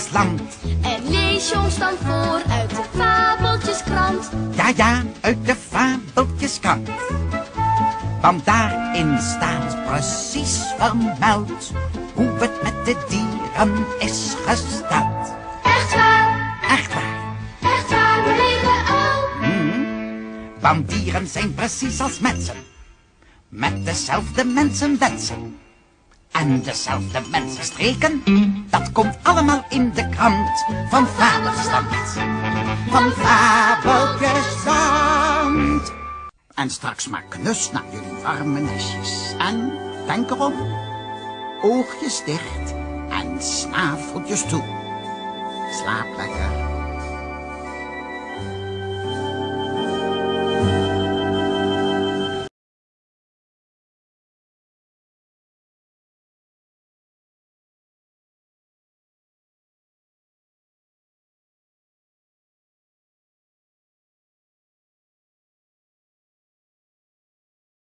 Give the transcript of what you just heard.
land. En lees je ons dan voor uit de Fabeltjeskrant. Ja, uit de Fabeltjeskrant. Want daarin staat precies vermeld hoe het met de dieren is gesteld. Echt waar? Echt waar. Echt waar, meneer De Uil? Want dieren zijn precies als mensen. Met dezelfde mensenwensen. En dezelfde mensenstreken. Dat komt allemaal in de krant van Fabeltjeskrant. Van Fabeltjeskrant. En straks maar knus naar jullie warme nestjes. En denk erom, oogjes dicht en snaveltjes toe. Slaap lekker.